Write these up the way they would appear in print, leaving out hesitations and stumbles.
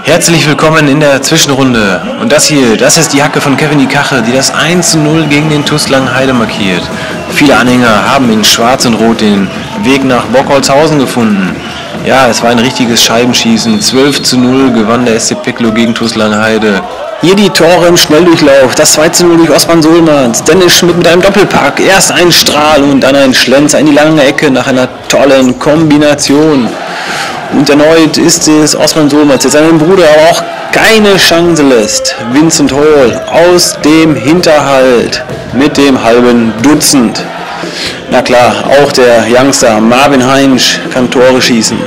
Herzlich willkommen in der Zwischenrunde. Und das hier, das ist die Hacke von Kevin Ikache, die das 1:0 gegen den TuS Langenheide markiert. Viele Anhänger haben in Schwarz und Rot den Weg nach Bockholzhausen gefunden. Ja, es war ein richtiges Scheibenschießen. 12:0 gewann der SC Peckelow gegen TuS Langenheide. Hier die Tore im Schnelldurchlauf. Das 2:0 durch Osman Sohlmanns. Dennis Schmidt mit einem Doppelpack. Erst ein Strahl und dann ein Schlenzer in die lange Ecke nach einer tollen Kombination. Und erneut ist es Osman Sohlmanns, der seinem Bruder aber auch keine Chance lässt. Vincent Hall aus dem Hinterhalt mit dem halben Dutzend. Na klar, auch der Youngster Marvin Heinsch kann Tore schießen.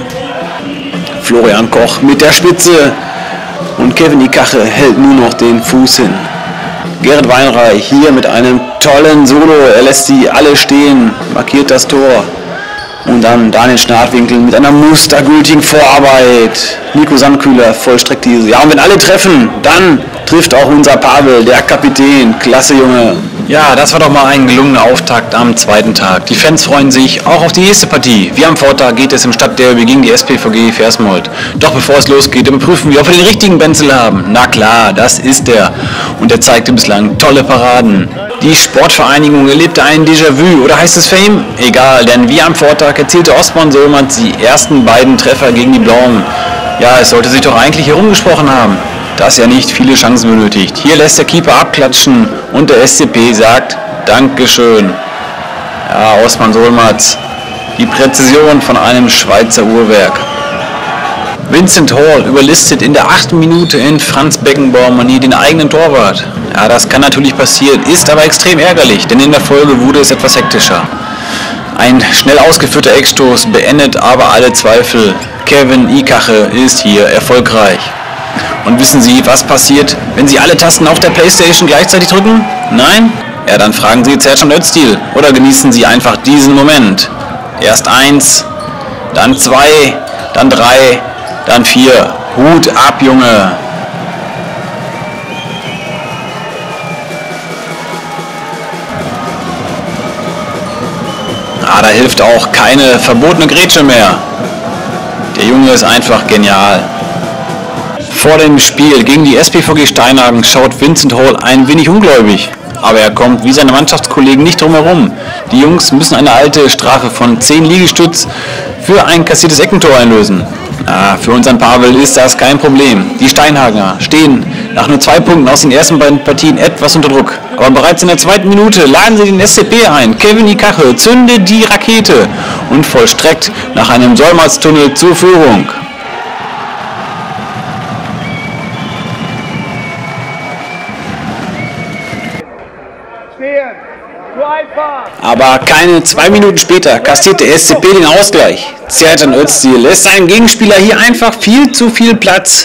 Florian Koch mit der Spitze und Kevin Ikache hält nur noch den Fuß hin. Gerrit Weinreich hier mit einem tollen Solo, er lässt sie alle stehen, markiert das Tor. Und dann Daniel Schnartwinkel mit einer mustergültigen Vorarbeit. Nico Sandkühler vollstreckt diese. Ja, und wenn alle treffen, dann trifft auch unser Pavel, der Kapitän. Klasse, Junge. Ja, das war doch mal ein gelungener Auftakt am zweiten Tag. Die Fans freuen sich auch auf die nächste Partie. Wie am Vortag geht es im Stadtderby gegen die SPVG Versmold. Doch bevor es losgeht, überprüfen wir, ob wir den richtigen Benzel haben. Na klar, das ist er. Und er zeigte bislang tolle Paraden. Die Sportvereinigung erlebte ein Déjà-vu, oder heißt es Fame? Egal, denn wie am Vortag erzielte Osman Sohlmanns die ersten beiden Treffer gegen die Blauen. Ja, es sollte sich doch eigentlich herumgesprochen haben, dass er nicht viele Chancen benötigt. Hier lässt der Keeper abklatschen und der SCP sagt Dankeschön. Ja, Osman Sohlmanns, die Präzision von einem Schweizer Uhrwerk. Vincent Hall überlistet in der 8. Minute in Franz Beckenbauer-Manier den eigenen Torwart. Ja, das kann natürlich passieren, ist aber extrem ärgerlich, denn in der Folge wurde es etwas hektischer. Ein schnell ausgeführter Eckstoß beendet aber alle Zweifel. Kevin Ikache ist hier erfolgreich. Und wissen Sie, was passiert, wenn Sie alle Tasten auf der Playstation gleichzeitig drücken? Nein? Ja, dann fragen Sie Sercan Öztil oder genießen Sie einfach diesen Moment. Erst 1, dann 2, dann 3, dann 4. Hut ab, Junge! Da hilft auch keine verbotene Grätsche mehr. Der Junge ist einfach genial. Vor dem Spiel gegen die SPVG Steinhagen schaut Vincent Hall ein wenig ungläubig. Aber er kommt wie seine Mannschaftskollegen nicht drum herum. Die Jungs müssen eine alte Strafe von 10 Liegestütz für ein kassiertes Eckentor einlösen. Für unseren Pavel ist das kein Problem. Die Steinhagener stehen nach nur 2 Punkten aus den ersten beiden Partien etwas unter Druck. Aber bereits in der 2. Minute laden sie den SCP ein. Kevin Ikache zündet die Rakete und vollstreckt nach einem Sollmanns-Tunnel zur Führung. Aber keine 2 Minuten später kassiert der SCP den Ausgleich. Sercan Öztil lässt seinen Gegenspieler hier einfach viel zu viel Platz.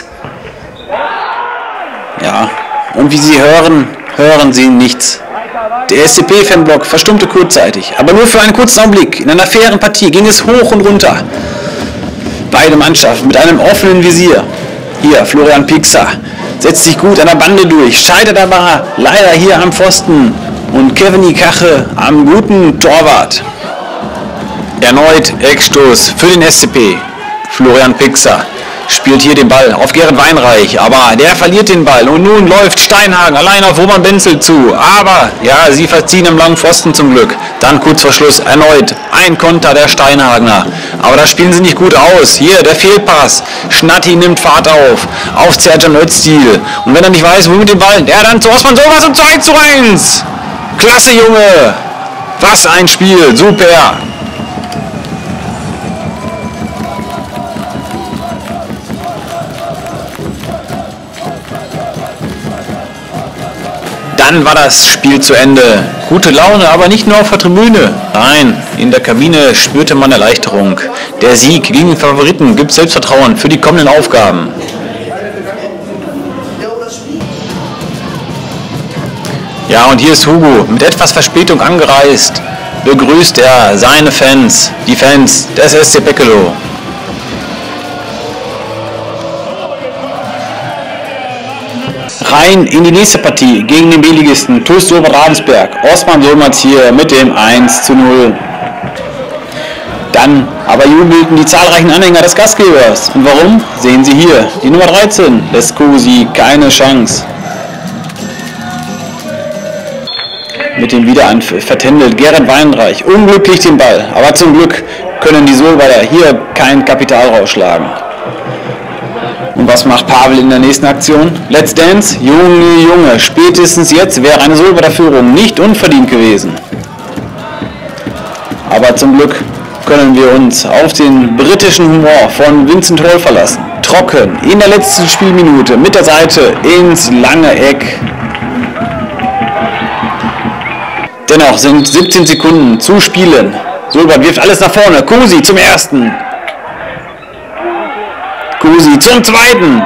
Ja, und wie Sie hören, hören Sie nichts. Der SCP-Fanblock verstummte kurzzeitig, aber nur für einen kurzen Augenblick. In einer fairen Partie ging es hoch und runter. Beide Mannschaften mit einem offenen Visier. Hier, Florian Pixer setzt sich gut an der Bande durch, scheitert aber leider hier am Pfosten. Und Kevin Ikache am guten Torwart. Erneut Eckstoß für den SCP. Florian Pixer spielt hier den Ball auf Gerrit Weinreich, aber der verliert den Ball und nun läuft Steinhagen allein auf Roman Benzel zu. Aber ja, sie verziehen am langen Pfosten zum Glück. Dann kurz vor Schluss erneut ein Konter der Steinhagener. Aber da spielen sie nicht gut aus. Hier der Fehlpass. Schnatti nimmt Fahrt auf Sercan Öztil. Und wenn er nicht weiß, wo mit dem Ball, der dann zu Osman Sohlmanns und 2:1. Klasse, Junge! Was ein Spiel! Super! Dann war das Spiel zu Ende. Gute Laune, aber nicht nur auf der Tribüne. Nein, in der Kabine spürte man Erleichterung. Der Sieg gegen den Favoriten gibt Selbstvertrauen für die kommenden Aufgaben. Ja, und hier ist Hugo mit etwas Verspätung angereist. Begrüßt er seine Fans, die Fans des SC Peckelow. Rein in die nächste Partie gegen den B-Ligisten TuS Ravensberg. Osman Sohlmanns hier mit dem 1:0. Dann Aber jubelten die zahlreichen Anhänger des Gastgebers. Und warum? Sehen Sie hier, die Nummer 13 lässt Cosi keine Chance. Mit dem Wiederanpfiff vertändelt Gerrit Weinreich unglücklich den Ball. Aber zum Glück können die Solbader hier kein Kapital rausschlagen. Und was macht Pavel in der nächsten Aktion? Let's Dance? Junge, spätestens jetzt wäre eine Solbader Führung nicht unverdient gewesen. Aber zum Glück können wir uns auf den britischen Humor von Vincent Hall verlassen. Trocken, in der letzten Spielminute, mit der Seite ins lange Eck. Dennoch sind 17 Sekunden zu spielen. Solbad wirft alles nach vorne. Cosi zum ersten. Cosi zum zweiten.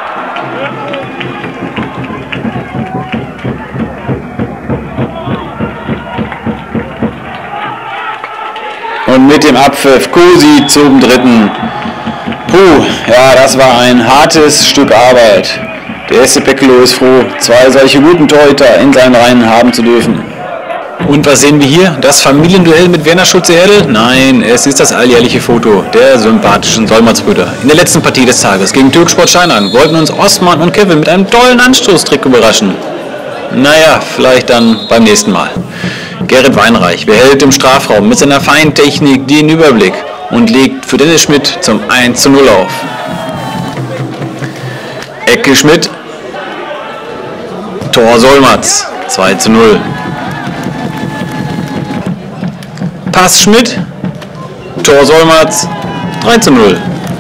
Und mit dem Abpfiff Cosi zum dritten. Puh, ja, das war ein hartes Stück Arbeit. Der SC Pekkelo ist froh, zwei solche guten Torhüter in seinen Reihen haben zu dürfen. Und was sehen wir hier? Das Familienduell mit Werner Schulze-Erdl? Nein, es ist das alljährliche Foto der sympathischen Solmatsbrüder. In der letzten Partie des Tages gegen Türksport Steinhagen wollten uns Osman und Kevin mit einem tollen Anstoßtrick überraschen. Naja, vielleicht dann beim nächsten Mal. Gerrit Weinreich behält im Strafraum mit seiner Feintechnik den Überblick und legt für Dennis Schmidt zum 1:0 auf. Ecke Schmidt, Tor Solmatz, 2:0. Pass Schmidt, Tor Solmatz, 3:0.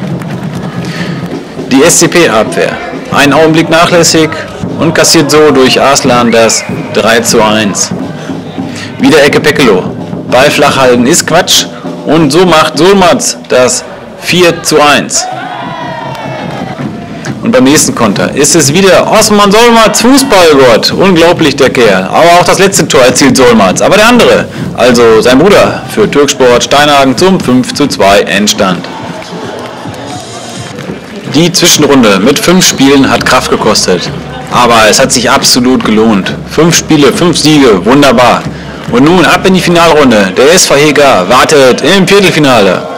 Die SCP-Abwehr, einen Augenblick nachlässig und kassiert so durch Arslan das 3:1. Wieder Ecke Pekkelo, Ball flach halten ist Quatsch und so macht Solmatz das 4:1. Und beim nächsten Konter ist es wieder Osman Solmatz, Fußballgott. Unglaublich der Kerl. Aber auch das letzte Tor erzielt Solmatz. Aber der andere, also sein Bruder, für Türksport Steinhagen zum 5:2 Endstand. Die Zwischenrunde mit 5 Spielen hat Kraft gekostet. Aber es hat sich absolut gelohnt. 5 Spiele, 5 Siege, wunderbar. Und nun ab in die Finalrunde. Der SV Heger wartet im Viertelfinale.